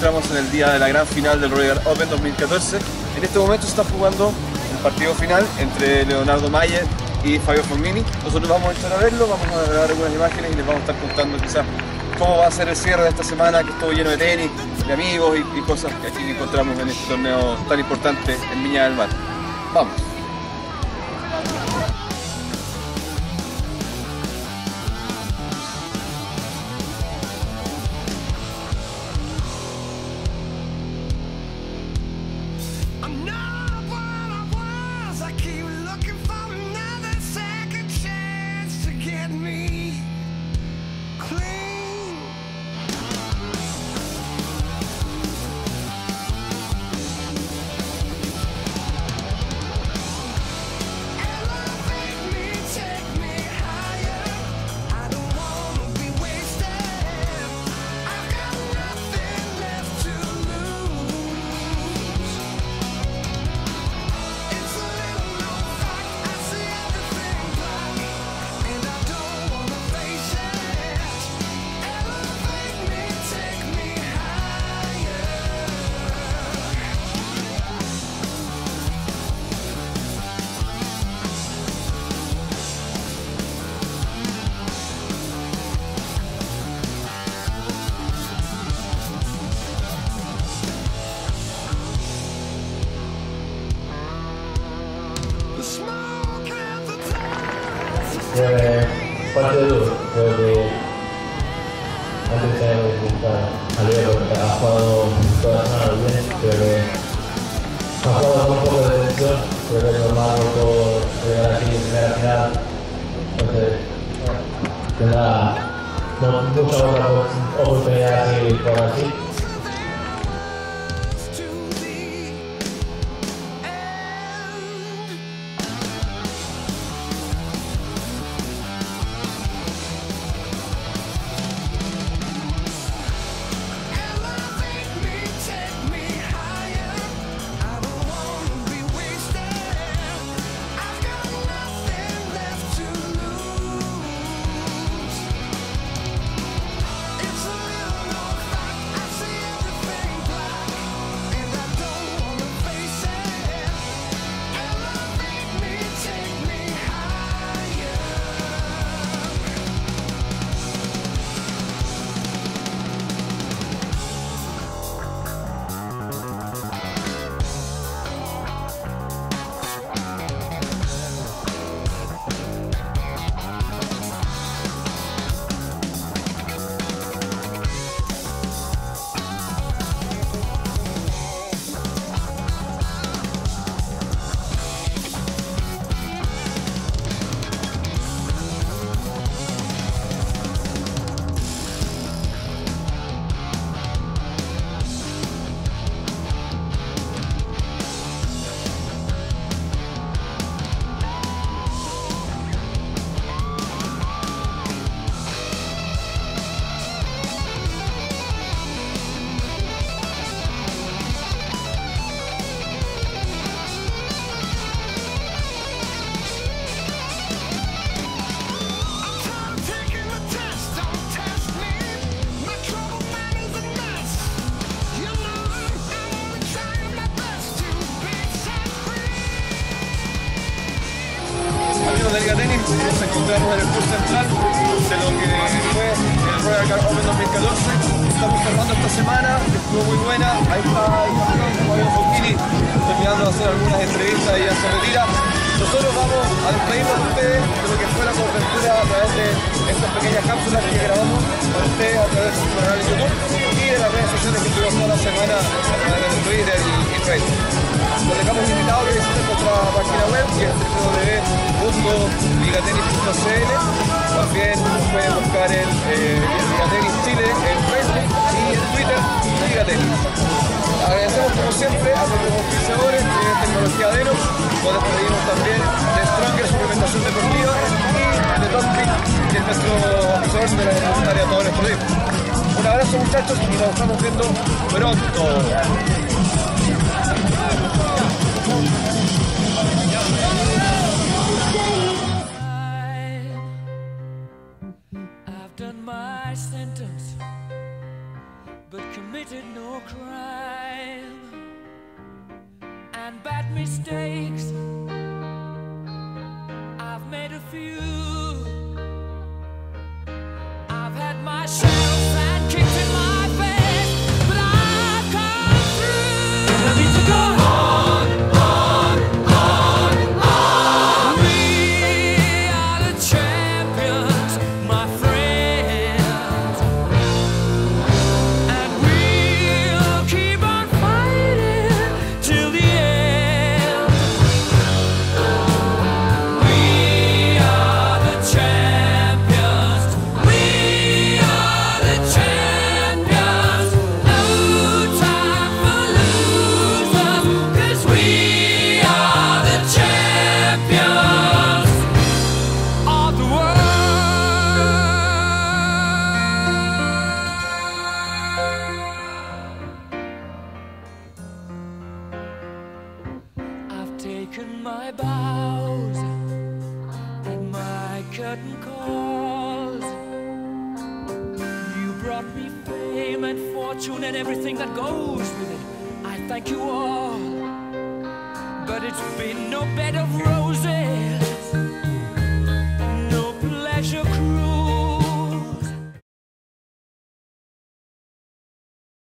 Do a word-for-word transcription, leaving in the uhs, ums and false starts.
encontramos en el día de la gran final del Royal Open dos mil catorce. En este momento se está jugando el partido final entre Leonardo Mayer y Fabio Fognini. Nosotros vamos a entrar a verlo, vamos a grabar algunas imágenes y les vamos a estar contando quizás cómo va a ser el cierre de esta semana, que estuvo lleno de tenis, de amigos y, y cosas que aquí encontramos en este torneo tan importante en Viña del Mar. Vamos. Creo que partido duro, creo que antes de buscar a Leo, porque ha jugado toda la semana bien, creo que ha jugado con un poco de tensión, creo que es normal por llegar aquí en primera final, entonces tendrá muchas otras oportunidades y por así. De Liga Tenis, nos encontramos en el curso central de lo que fue el Royal Open dos mil catorce. Estamos cerrando esta semana, que estuvo muy buena. Ahí está el campeón Fabio Fognini terminando de hacer algunas entrevistas y ya se retira. Nosotros vamos a despedirnos de ustedes de lo que fue la cobertura a través de estas pequeñas cápsulas que grabamos para ustedes a través de su canal de YouTube y de las redes sociales que tuvimos toda la semana a través de Twitter y, y Facebook. Los dejamos invitados a que visiten nuestra página web, que es w w w punto ligatenis punto c l. También pueden buscar en eh, Ligatenis Chile en Facebook y en Twitter Ligatenis. Agradecemos como siempre a nuestros auspiciadores de Tecnología Deno. Nos despedimos también de Stronger Suplementación Deportiva y de Topic, que es nuestro auspiciador de la Universitaria de todo nuestro día. Un abrazo, muchachos, y nos estamos viendo pronto. I've done my sentence, but committed no crime and bad mistakes. I've made a few. I've had my share of sand kicked in my face, but I've come through. I need to go on, on, on, on. We are the champions, my friends, and we'll keep on fighting till the end. We are the champions. We are the champions. No time for losers, 'cause we are the champions of the world. I've taken my bows and my curtain calls. You brought me fame and fortune and everything that goes with it. I thank you all, but it's been no bed of roses.